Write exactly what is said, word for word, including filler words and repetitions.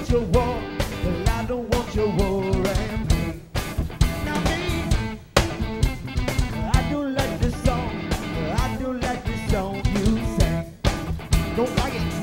want your war, well, I don't want your war and pain. Now me, I don't like the song, I don't like the song you sang. Don't like it.